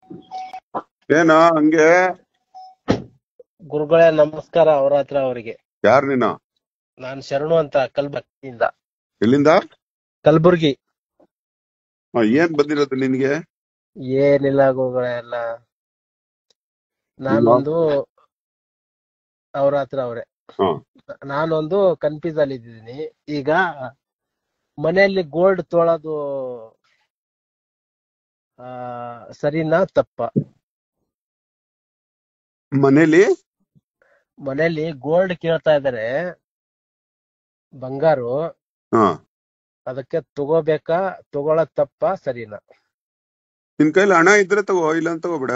ಏನ ಹಂಗೆ? ಗುರುಗಳೇ ನಮಸ್ಕಾರ. ಅವ್ರ ಹತ್ರ ಅವರಿಗೆ ಯಾರ್ ನೀನು? ನಾನ್ ಶರಣು ಅಂತ ಕಲಬುರ್ಗಿಯಿಂದ. ಎಲ್ಲಿಂದ? ಕಲಬುರ್ಗಿ. ಏನ್ ಬಂದಿರೋದು ನಿನ್ಗೆ? ಏನಿಲ್ಲ ಗುರುಗಳೇ, ಎಲ್ಲ ನಾನೊಂದು ಅವ್ರ ಹತ್ರ ಅವ್ರೆ ನಾನೊಂದು ಕನ್ಫ್ಯೂಸ್ ಅಲ್ಲಿ ಇದ್ದೀನಿ. ಈಗ ಮನೆಯಲ್ಲಿ ಗೋಲ್ಡ್ ತೊಳೋದು ಸರಿನಾ ತಪ್ಪ? ಮನೇಲಿ ಗೋಲ್ಡ್ ಕೇಳ್ತಾ ಇದಾರೆ, ಬಂಗಾರು. ಅದಕ್ಕೆ ತಗೋಬೇಕಾ, ತಗೊಳದ್ ತಪ್ಪ ಸರಿನಾ? ನಿನ್ ಕೈಲಿ ಹಣ ಇದ್ರೆ ತಗೋ, ಇಲ್ಲ ಅಂತ ತಗೋಬಿಡ.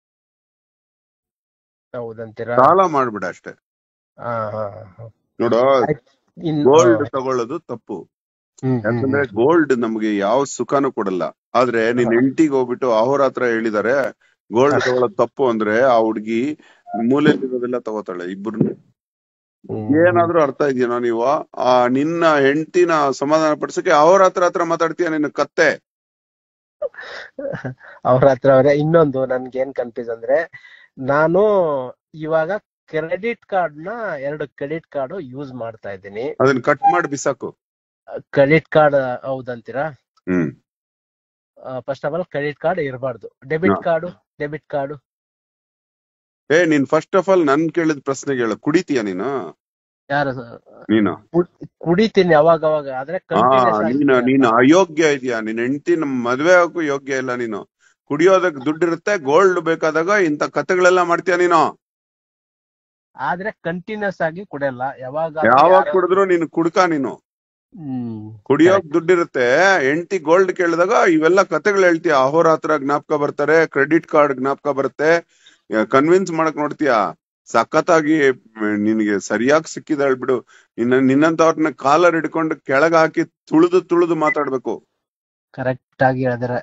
ಹೌದಂತೀರಾ? ಸಾಲ ಮಾಡ್ಬಿಡ ಅಷ್ಟೇ. ನೋಡೋ, ಗೋಲ್ಡ್ ತಗೊಳ್ಳೋದು ತಪ್ಪು. ಯಾಕಂದ್ರೆ ಗೋಲ್ಡ್ ನಮ್ಗೆ ಯಾವ ಸುಖನೂ ಕೊಡಲ್ಲ. ಆದ್ರೆ ನಿನ್ ಹೆಂಡತಿಗೆ ಹೋಗ್ಬಿಟ್ಟು ಅವ್ರ ಹತ್ರ ಹೇಳಿದಾರೆ ಗೋಲ್ಡ್ ತಗೊಳ್ಳೋದು ತಪ್ಪು ಅಂದ್ರೆ, ಆ ಹುಡ್ಗಿ ಮೂಲೆಯಲ್ಲಿರೋದೆಲ್ಲ ತಗೋತಾಳೆ. ಇಬ್ರು ಏನಾದ್ರೂ ಅರ್ಥ ಇದೆಯೋ ನೀವು? ನಿನ್ನ ಹೆಂಡತಿನ ಸಮಾಧಾನ ಪಡಿಸಕ್ಕೆ ಅವ್ರ ಹತ್ರ ಮಾತಾಡ್ತೀಯ ನಿನ್ನ ಕತ್ತೆ. ಅವ್ರ ಹತ್ರ ಅವ್ರೆ. ಇನ್ನೊಂದು ನನ್ಗೆ ಏನ್ ಕನ್ಫ್ಯೂಸ್ ಅಂದ್ರೆ, ನಾನು ಇವಾಗ ಕ್ರೆಡಿಟ್ ಕಾರ್ಡ್ ನ 2 ಕ್ರೆಡಿಟ್ ಕಾರ್ಡ್ ಯೂಸ್ ಮಾಡ್ತಾ ಇದ್ದೀನಿ. ಅದನ್ನ ಕಟ್ ಮಾಡಿ ಬಿಸಾಕು. ಕ್ರೆಡಿಟ್ ಕಾರ್ಡ್ ಹೌದಂತೀರಾ? First of all credit card ಇರಬಾರ್ದು. Debit card. ನೀನ್ ಫಸ್ಟ್ ಆಫ್ ಆಲ್ ನನ್ ಕೇಳಿದ ಪ್ರಶ್ನೆಗೆ ಹೇಳು, ಕುಡಿತೀಯ ನೀನು? ಯಾರು? ನೀನು ಕುಡಿತೀನಿ ಅವಾಗ ಅವಾಗ, ಆದ್ರೆ ನೀನು ಅಯೋಗ್ಯ ಇದೆಯಾ? ನಿನ್ ಹೆಂಡತಿ ನಮ್ ಮದ್ವೆ ಆಗಕ್ಕೂ ಯೋಗ್ಯ ಇಲ್ಲ ನೀನು. ಕುಡಿಯೋದಕ್ ದುಡ್ಡಿರುತ್ತೆ, ಗೋಲ್ಡ್ ಬೇಕಾದಾಗ ಇಂತ ಕಥೆಗಳೆಲ್ಲ ಮಾಡ್ತೀಯ ನೀನು. ಆದ್ರೆ ಕಂಟಿನ್ಯೂಸ್ ಆಗಿ ಕುಡಿಯಲ್ಲ. ಯಾವಾಗ ಕುಡಿದ್ರು ನೀನು ಕುಡ್ಕ. ನೀನು ಕುಡಿಯೋಕ್ ದುಡ್ಡಿರುತ್ತೆ, ಹೆಂಡತಿ ಗೋಲ್ಡ್ ಕೇಳಿದಾಗ ಇವೆಲ್ಲ ಕಥೆಗಳು ಹೇಳ್ತೀಯ. ಅಹೋರಾತ್ರ ಜ್ಞಾಪಕ ಬರ್ತಾರೆ, ಕ್ರೆಡಿಟ್ ಕಾರ್ಡ್ ಜ್ಞಾಪಕ ಬರುತ್ತೆ, ಕನ್ವಿನ್ಸ್ ಮಾಡಕ್ ನೋಡ್ತೀಯ. ಸಖತ್ತಾಗಿ ನಿನ್ಗೆ ಸರಿಯಾಗಿ ಸಿಕ್ಕಿದ ಹೇಳ್ಬಿಡು. ನಿನ್ನಂತವ್ರನ್ನ ಕಾಲರ್ ಹಿಡ್ಕೊಂಡು ಕೆಳಗ ಹಾಕಿ ತುಳಿದು ಮಾತಾಡ್ಬೇಕು. ಕರೆಕ್ಟ್ ಆಗಿ ಹೇಳಿದ್ರೆ,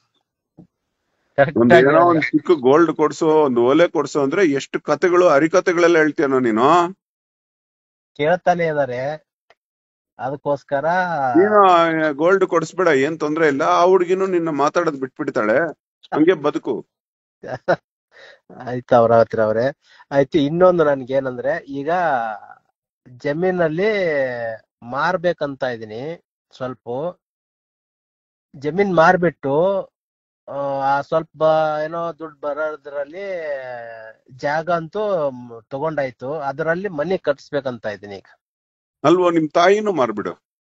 ಏನೋ ಒಂದ್ ಚಿಕ್ಕ ಗೋಲ್ಡ್ ಕೊಡ್ಸು, ಒಂದು ಓಲೆ ಕೊಡ್ಸು ಅಂದ್ರೆ ಎಷ್ಟು ಕತೆಗಳು, ಹರಿಕತೆಗಳೆಲ್ಲ ಹೇಳ್ತೀಯನೋ ನೀನು. ಕೇಳ್ತಾನೆ ಇದಾರೆ, ಅದಕ್ಕೋಸ್ಕರ ನೀನು ಗೋಲ್ಡ್ ಕೊಡ್ಸ್ಬೇಡ, ಏನ್ ತೊಂದ್ರೆ ಇಲ್ಲ. ಆ ಹುಡ್ಗಿನೂ ನಿನ್ನ ಮಾತಾಡೋದ್ ಬಿಟ್ಬಿಡ್ತಾಳೆ, ಹಂಗೆ ಬದುಕು. ಆಯ್ತು ಅವ್ರ ಹತ್ರ ಅವ್ರೆ. ಆಯ್ತು, ಇನ್ನೊಂದು ನನ್ಗೇನಂದ್ರೆ, ಈಗ ಜಮೀನಲ್ಲಿ ಮಾರ್ಬೇಕಂತ ಇದೀನಿ. ಸ್ವಲ್ಪ ಜಮೀನ್ ಮಾರ್ಬಿಟ್ಟು ಸ್ವಲ್ಪ ಏನೋ ದುಡ್ಡು ಬರೋದ್ರಲ್ಲಿ ಜಾಗ ಅಂತೂ ತಗೊಂಡಾಯ್ತು, ಅದರಲ್ಲಿ ಮನೆ ಕಟ್ಸ್ಬೇಕಂತ ಇದೀನಿ ಈಗ. ಅಲ್ವೋ, ನಿಮ್ ತಾಯಿನೂ ಮಾರ್ಬಿಡು.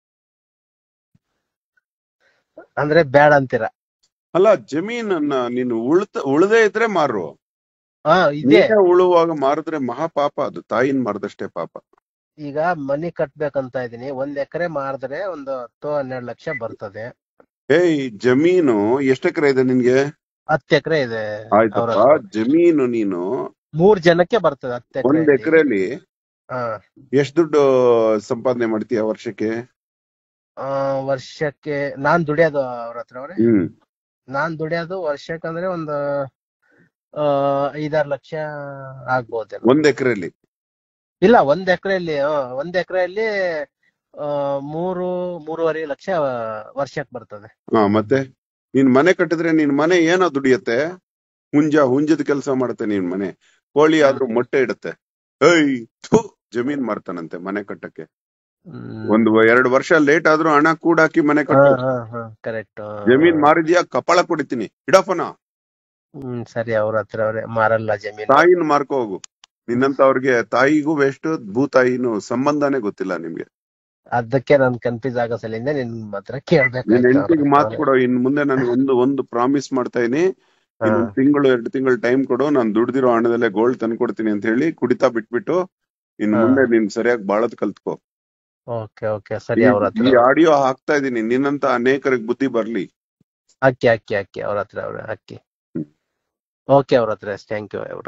ಅಂದ್ರೆ ಬೇಡ ಅಂತೀರ? ಅಲ್ಲ, ಜಮೀನನ್ನ ನೀನು ಉಳ್ದೇ ಇದ್ರೆ ಮಾರು. ಇದೆ ಉಳುವಾಗ ಮಾರಿದ್ರೆ ಮಹಾಪಾಪ. ಅದು ತಾಯಿನ ಮಾರ್ದಷ್ಟೇ ಪಾಪ. ಈಗ ಮನೆ ಕಟ್ಬೇಕಂತ ಇದೀನಿ. 1 ಎಕರೆ ಮಾರಿದ್ರೆ ಒಂದು 10-12 ಲಕ್ಷ ಬರ್ತದೆ. ಜಮೀನು ಎಷ್ಟು ಎಕರೆ ಇದೆ ನಿನ್ಗೆ? 10 ಎಕರೆ ಇದೆ. ಆಯ್ತಪ್ಪ, ಜಮೀನು ನೀನು 3 ಜನಕ್ಕೆ ಬರ್ತದೆ. 10 ಎಕರೆ. 1 ಎಕರೆಲಿ ಎಷ್ಟು ದುಡ್ಡು ಸಂಪಾದನೆ ಮಾಡ್ತೀಯ ವರ್ಷಕ್ಕೆ? ವರ್ಷಕ್ಕೆ ನಾನ್ ದುಡಿಯೋದು ಅವ್ರ ಹತ್ರ ಅವ್ರೆ, ನಾನ್ ದುಡಿಯೋದು ವರ್ಷಕ್ಕೆ ಅಂದ್ರೆ ಒಂದು 5-6 ಲಕ್ಷ ಆಗ್ಬೋದು. 1 ಎಕರೆಲಿ? ಇಲ್ಲ, 1 ಎಕರೆಯಲ್ಲಿ 1 ಎಕರೆಯಲ್ಲಿ 3-3.5 ಲಕ್ಷ ವರ್ಷಕ್ಕೆ ಬರ್ತದೆ. ಮತ್ತೆ ನೀನ್ ಮನೆ ಕಟ್ಟಿದ್ರೆ ನಿನ್ ಮನೆ ಏನೋ ದುಡಿಯತ್ತೆ? ಹುಂಜದ ಕೆಲಸ ಮಾಡುತ್ತೆ ನಿನ್ ಮನೆ. ಕೋಳಿ ಆದ್ರೂ ಮೊಟ್ಟೆ ಇಡುತ್ತೆ. ಜಮೀನ್ ಮಾರ್ತಾನಂತೆ ಮನೆ ಕಟ್ಟಕ್ಕೆ. 1-2 ವರ್ಷ ಲೇಟ್ ಆದ್ರೂ ಹಣ ಕೂಡಾಕಿ ಮನೆ ಕರೆಕ್ಟ್. ಜಮೀನ್ ಮಾರಿದ್ಯಾ? ಕಪಾಳ ಕೊಡಿತೀನಿ, ಇಡಫನ. ಸರಿ, ಅವ್ರ ಹತ್ರ ಅವ್ರೆ ಮಾರಲ್ಲ ಜಮೀನ್. ತಾಯಿನ ಮಾರ್ಕೋ ಹೋಗು. ನಿನ್ನಂತವ್ರಿಗೆ ತಾಯಿಗೂ ವೇಸ್ಟ್, ಭೂತಾಯಿನೂ ಸಂಬಂಧನೇ ಗೊತ್ತಿಲ್ಲ ನಿಮ್ಗೆ. ಅದಕ್ಕೆ ನಾನು ಕನ್ಫ್ಯೂಸ್ ಆಗೋ ಸಲಿಂದ ನಿನ್ ಹತ್ರ ಕೇಳ್ಬೇಕು. ನಿನ್ ಹೆಂಡತಿಗೆ ಮಾತು ಕೊಡೋ, ಇನ್ ಮುಂದೆ ನಾನು ಒಂದು ಪ್ರಾಮಿಸ್ ಮಾಡ್ತಾ ಇದೀನಿ. 1 ತಿಂಗಳು 2 ತಿಂಗಳು ಟೈಮ್ ಕೊಡು, ನಾನು ದುಡ್ದಿರೋ ಹಣದಲ್ಲೇ ಗೋಲ್ಡ್ ತಂದ್ಕೊಡ್ತೀನಿ ಅಂತ ಹೇಳಿ ಕುಡಿತಾ ಬಿಟ್ಬಿಟ್ಟು ಇನ್ ಮುಂದೆ ನೀನ್ ಸರಿಯಾಗಿ ಬಾಳದ್ ಕಲ್ತ್ಕೋ. ಓಕೆ ಸರಿ. ಅವ್ರ ಹತ್ರ ಈ ಆಡಿಯೋ ಹಾಕ್ತಾ ಇದೀನಿ, ನಿನ್ನಂತ ಅನೇಕರಿಗೆ ಬುದ್ಧಿ ಬರ್ಲಿ. ಅಕ್ಕಿ ಅವ್ರ ಹತ್ರ ಅವ್ರೆ ಅಕ್ಕಿ. ಓಕೆ, ಅವ್ರ ಹತ್ರ ಥ್ಯಾಂಕ್ ಯು.